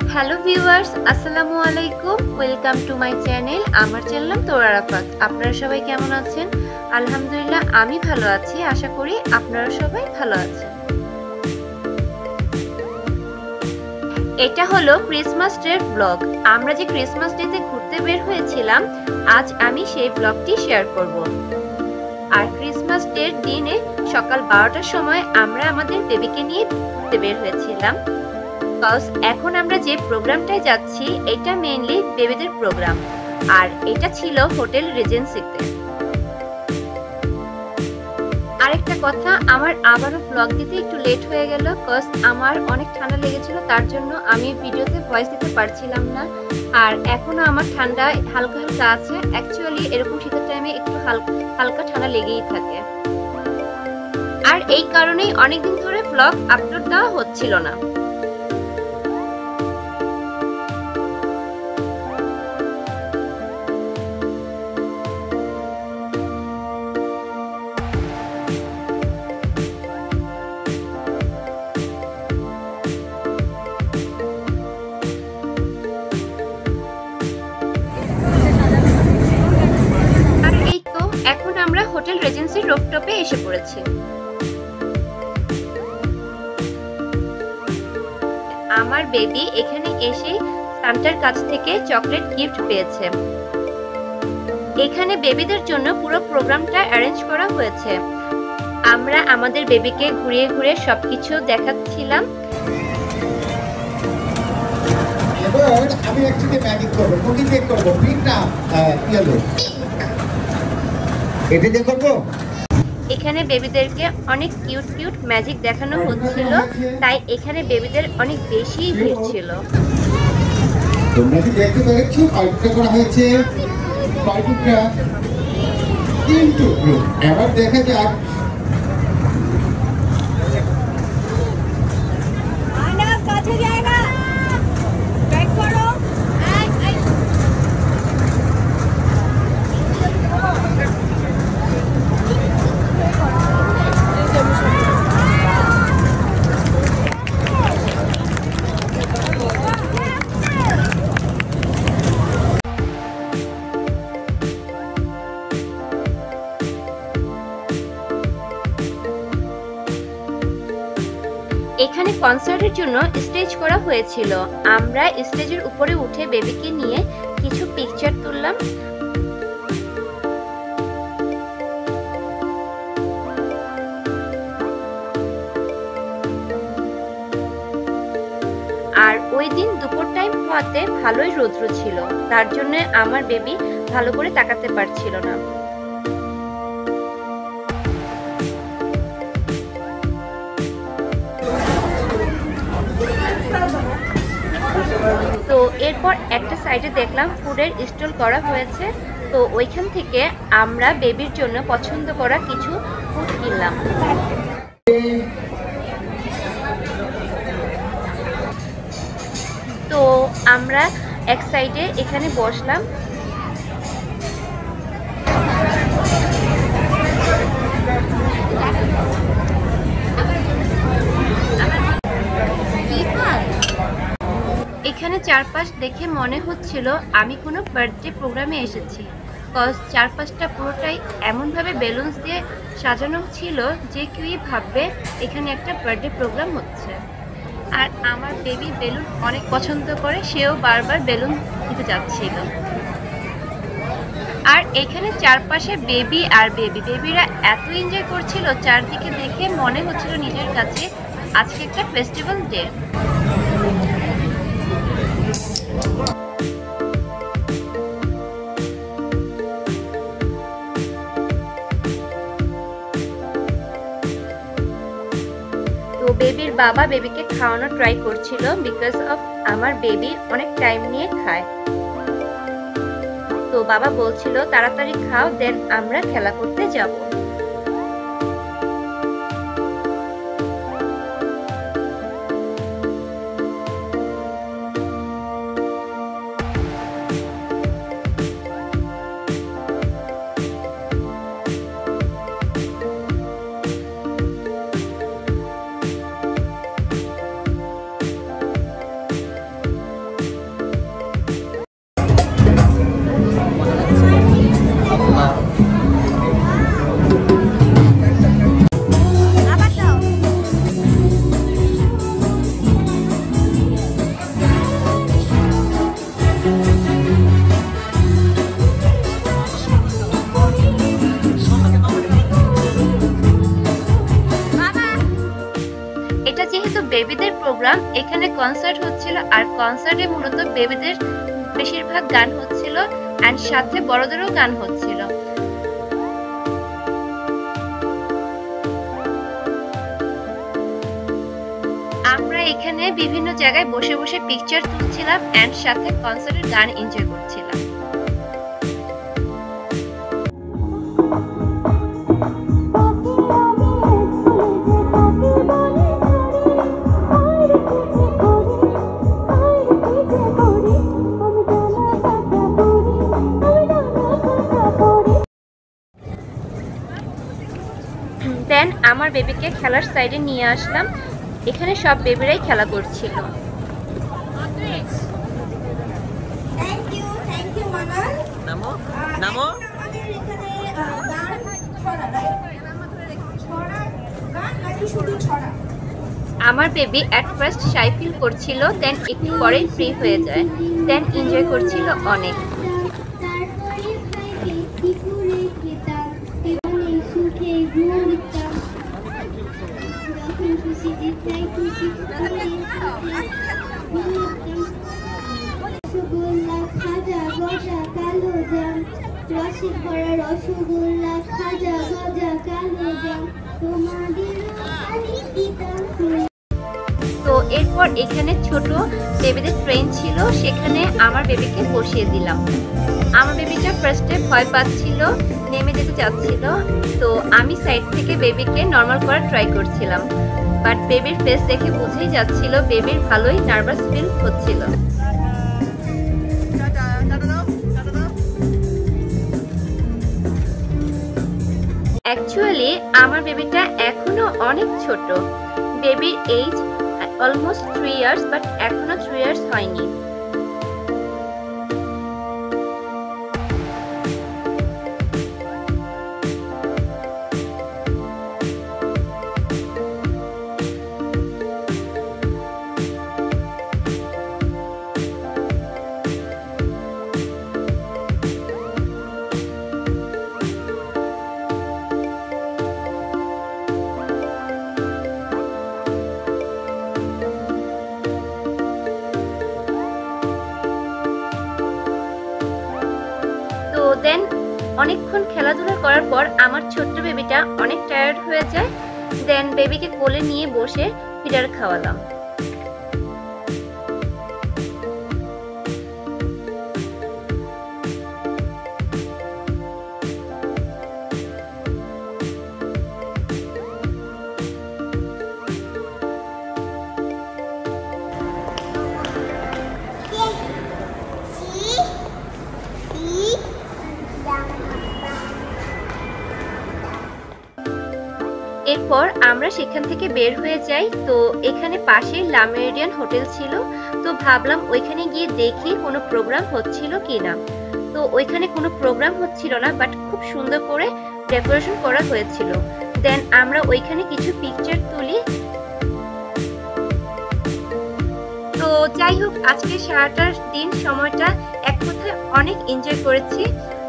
Hello viewers, আসসালামু আলাইকুম। Welcome to my channel. আমার চ্যানেল নাম তোরা আরাফাত। আপনারা সবাই কেমন আছেন? আলহামদুলিল্লাহ, আমি ভালো আছি। আশা করি আপনারা সবাই ভালো আছেন। এটা হলো ক্রিসমাস ডের ব্লগ। আমরা যে ক্রিসমাস ডেতে ঘুরতে বের হয়েছিলাম, আজ আমি সেই ব্লগটি শেয়ার করব। আর ক্রিসমাস ডের দিনে সকাল 12টার সময় আমরা আমাদের বেবিকে নিয়ে ঘুরতে বের হয়েছিলাম। এখন আমরা যে প্রোগ্রামটায় যাচ্ছি এটা মেইনলি বেবিদের প্রোগ্রাম, আর এটা ছিল হোটেল রিজেন্সিতে। আরেকটা কথা, আমার আবারও ব্লগ দিতে একটু লেট হয়ে গেল, কজ আমার অনেক ঠান্ডা লেগেছিল, তার জন্য আমি ভিডিওতে ভয়েস দিতে পারছিলাম না। আর এখনো আমার ঠান্ডা হালকা হালকা আছে। অ্যাকচুয়ালি এরকম শীতের টাইমে একটু হালকা ঠান্ডা লেগেই থাকে, আর এই কারণেই অনেকদিন ধরে ব্লগ আপলোড দেওয়া হচ্ছিল না। আমরা হোটেল রিজেন্সির রুফটপে এসে পড়েছি। আমার বেবি এখানে এসে সান্টার কাছ থেকে চকলেট গিফট পেয়েছে। এখানে বেবিদের জন্য পুরো প্রোগ্রামটা অ্যারেঞ্জ করা হয়েছে। আমরা আমাদের বেবিকে ঘুরিয়ে ঘুরিয়ে সবকিছু দেখাচ্ছিলাম। এবার আমি একসাথে ম্যাজিক করব, কুকি চেক করব, পিঙ্কটা ইয়েলো এটা দিয়ে করব। এখানে বেবিদেরকে অনেক কিউট কিউট ম্যাজিক দেখানো হচ্ছিল, তাই এখানে বেবিদের অনেক বেশি ভিড় ছিল। তোমরা কি দেখতে পেরেছো কয়টা করা হয়েছে? কয়টা? 3 টুকরো। এবার দেখা যাক আয়না কাছে যায় না, ব্যাক করো। এখানে কনসার্টের জন্য স্টেজ করা হয়েছিল। আমরা স্টেজের উপরে উঠে বেবিকে নিয়ে কিছু পিকচার তুললাম। আর ওই দিন দুপুর টাইম হওয়াতে ভালোই রৌদ্র ছিল, তার জন্য আমার বেবি ভালো করে তাকাতে পারছিল না। তো এরপর একটা সাইডে দেখলাম ফুডের স্টল করা হয়েছে, তো ওইখান থেকে আমরা বেবির জন্য পছন্দ করা কিছু ফুড কিনলাম। তো আমরা এক সাইডে এখানে বসলাম। এখানে চারপাশ দেখে মনে হচ্ছিল আমি কোনো বার্থডে প্রোগ্রামে এসেছি, কজ চারপাশটা পুরোটাই এমনভাবে বেলুনস দিয়ে সাজানো ছিল যে কেউই ভাববে এখানে একটা বার্থডে প্রোগ্রাম হচ্ছে। আর আমার বেবি বেলুন অনেক পছন্দ করে, সেও বারবার বেলুন দিতে যাচ্ছিল। আর এখানে চারপাশে বেবি আর বেবিরা এত এনজয় করছিল, চারদিকে দেখে মনে হচ্ছিল নিজের কাছে আজকে একটা ফেস্টিভ্যাল ডে। তো বেবির বাবা বেবিকে খাওয়ানো ট্রাই করছিল, বিকজ অফ আমার বেবি অনেক টাইম নিয়ে খায়। তো বাবা বলছিল তাড়াতাড়ি খাও, দেন আমরা খেলা করতে যাব। বেবিদের প্রোগ্রাম, এখানে কনসার্ট হচ্ছিল আর কনসার্টে মূলত বেবিদের বেশিরভাগ গান হচ্ছিল এন্ড সাথে বড়দেরও গান হচ্ছিল। আমরা এখানে বিভিন্ন জায়গায় বসে বসে পিকচার তুলছিলাম এন্ড সাথে কনসার্টের গান এনজয় করছিলাম। দেন আমার বেবিকে খেলার সাইডে নিয়ে আসলাম, এখানে সব বেবিরাই খেলা করছিল। আমার baby at first shy feel করছিল, দেন একটু পরেই ফ্রি হয়ে যায়, দেন এনজয় করছিল অনেক। রসগোল্লা খাজা গজা কালো জাম তোমাদের। তো এরপর এখানে ছোট বেবিদের ট্রেন ছিল, সেখানে আমার বেবিকে বসিয়ে দিলাম। আমার বেবিটা ফার্স্টে ভয় পাচ্ছিল, নেমে যেতে চাচ্ছিল, তো আমি সাইড থেকে বেবিকে নর্মাল করার ট্রাই করছিলাম, বাট বেবির ফেস দেখে বুঝেই যাচ্ছিল বেবির ভালোই নার্ভাস ফিল হচ্ছিল। অ্যাকচুয়ালি আমার বেবিটা এখনো অনেক ছোট, বেবির এজ অলমোস্ট 3 ইয়ার্স, বাট এখনো 3 ইয়ার্স হয়নি। দেন অনেকক্ষণ খেলাধুলা করার পর আমার ছোট্ট বেবিটা অনেক টায়ার্ড হয়ে যায়, দেন বেবিকে কোলে নিয়ে বসে ফিডার খাওয়ালাম। এরপর আমরা সেখান থেকে বের হয়ে যাই। তো এখানে পাশে লামেরিয়ান হোটেল ছিল, তো ভাবলাম ওইখানে গিয়ে দেখি কোনো প্রোগ্রাম হচ্ছিল কিনা। তো ওইখানে কোনো প্রোগ্রাম হচ্ছিল না, বাট খুব সুন্দর করে ডেকোরেশন করা হয়েছিল। দেন আমরা ওইখানে কিছু পিকচার তুলি। তো যাই হোক, আজকে সারাটা দিন সময়টা এক কথায় অনেক এনজয় করেছি।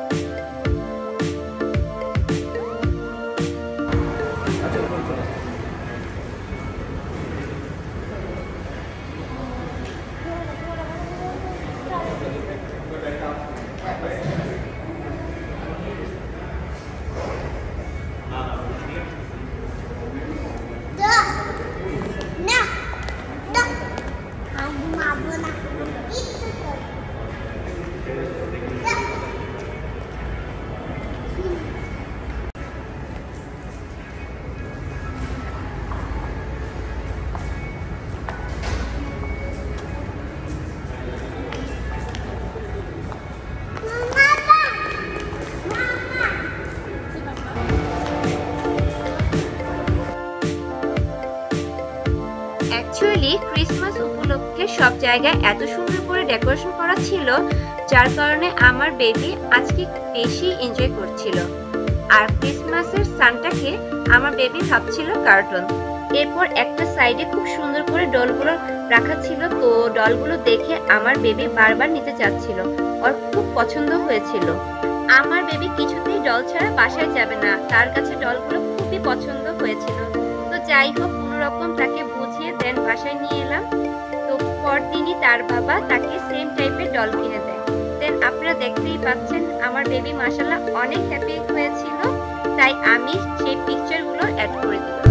অ্যাকচুয়ালি ক্রিসমাস উপলক্ষে সব জায়গায় এত সুন্দর করে ডেকোরেশন করা ছিল, যার কারণে আমার বেবি আজকে বেশি এনজয় করছিল। আর ক্রিসমাসের সানটাকে আমার বেবি ভাবছিল কার্টুন। এরপর একটা সাইডে খুব সুন্দর করে ডলগুলো রাখা ছিল, তো ডলগুলো দেখে আমার বেবি বারবার নিতে চাচ্ছিল, ওর খুব পছন্দ হয়েছিল। আমার বেবি কিছুতেই ডল ছাড়া বাসায় যাবে না, তার কাছে ডলগুলো খুবই পছন্দ হয়েছিল। তো যাই হোক, কোনো রকম তাকে বুঝিয়ে দেন বাসায় নিয়ে এলাম। তো পরদিনই তার বাবা তাকে সেম টাইপের ডল কিনে দেয়। দেন আপনারা দেখতেই পাচ্ছেন আমার বেবি মাশাআল্লাহ অনেক হ্যাপি হয়েছিল, তাই আমি সেই পিকচারগুলো অ্যাড করে দিলাম।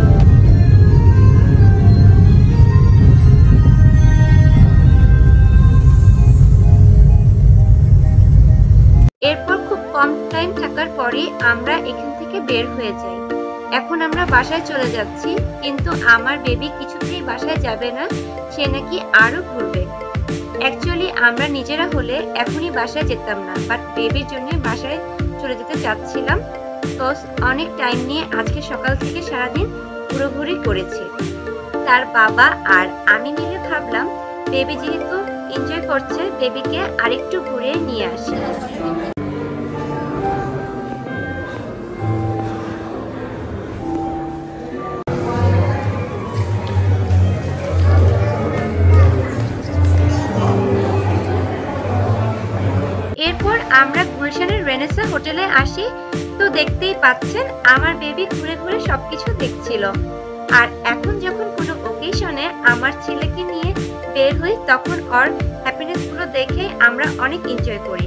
এরপর খুব কম টাইম থাকার পরে আমরা এখান থেকে বের হয়ে যাই। এখন আমরা বাসায় চলে যাচ্ছি, কিন্তু আমার বেবি কিছুতেই বাসায় যাবে না, সে নাকি আরো ঘুরবে। অ্যাকচুয়ালি আমরা নিজেরা হলে এখনই বাসায় যেতাম না, বাট বেবির জন্য বাসায় চলে যেতে চাচ্ছিলাম। তো অনেক টাইম নিয়ে আজকে সকাল থেকে সারাদিন ঘুরোঘুরি করেছি। তার বাবা আর আমি মিলে ভাবলাম বেবি যেহেতু এনজয় করছে, বেবিকে আরেকটু ঘুরে নিয়ে আসি। এরপর আমরা গুলশানের রেনেসা হোটেলে আসি। তো দেখতেই পাচ্ছেন আমার বেবি ঘুরে ঘুরে সবকিছু দেখছিল। আর এখন যখন কোনো ওকেশনে আমার ছেলেকে নিয়ে বের হই, তখন ওর হ্যাপিনেস গুলো দেখে আমরা অনেক এনজয় করি।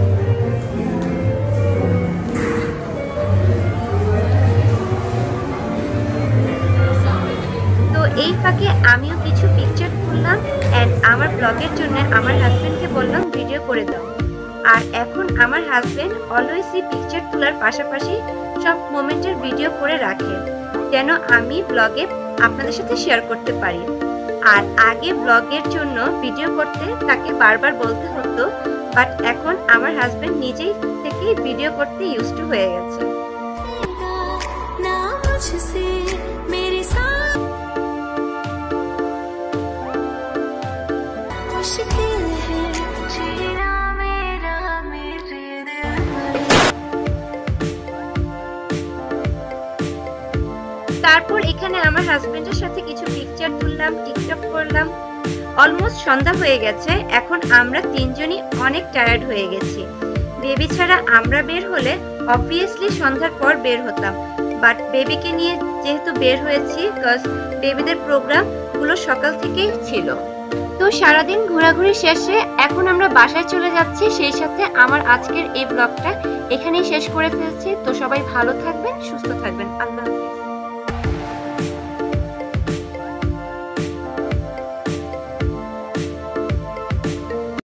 তো এই ফাঁকে আমিও কিছু পিকচার তুললাম এন্ড আমার ব্লগের জন্য আমার হাজবেন্ডকে বললাম ভিডিও করে দাও। আর এখন আমার হাজবেন্ড অলওয়েজই পিকচার তোলার পাশাপাশি সব মোমেন্টের ভিডিও করে রাখে, যেন আমি ব্লগে আপনাদের সাথে শেয়ার করতে পারি। আর আগে ব্লগের জন্য ভিডিও করতে তাকে বারবার বলতে হতো, বাট এখন আমার হাজবেন্ড নিজেই থেকেই ভিডিও করতে ইউজড টু হয়ে গেছে। তারপর এখানে আমার হাজবেন্ডের সাথে কিছু পিকচার তুললাম, টিকটক করলাম। অলমোস্ট সন্ধ্যা হয়ে গেছে, এখন আমরা তিনজনই অনেক টায়ার্ড হয়ে গেছি। বেবি ছাড়া আমরা বের হলে অবভিয়াসলি সন্ধ্যার পর বের হতাম, বাট বেবিকে নিয়ে যেহেতু বের হয়েছি, বিকজ বেবিদের প্রোগ্রাম গুলো সকাল থেকেই ছিল। তো সারাদিন ঘোরাঘুরি শেষে এখন আমরা বাসায় চলে যাচ্ছি। সেই সাথে আমার আজকের এই ব্লগটা এখানেই শেষ করে ফেলছি। তো সবাই ভালো থাকবেন, সুস্থ থাকবেন। আল্লাহ হাফেজ।